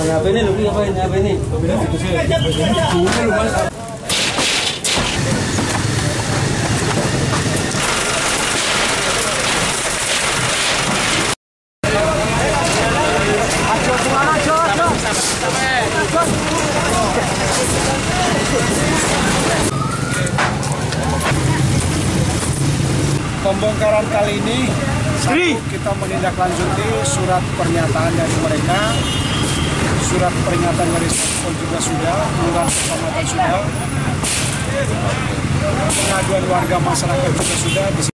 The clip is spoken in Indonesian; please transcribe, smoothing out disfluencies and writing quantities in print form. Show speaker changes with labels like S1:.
S1: Apa ini lu ngapain? Apa ini?
S2: Pembongkaran kali ini kita menindaklanjuti surat pernyataan dari mereka, surat peringatan dari Satpol juga sudah, kelurahan kecamatan sudah, pengaduan warga masyarakat juga sudah.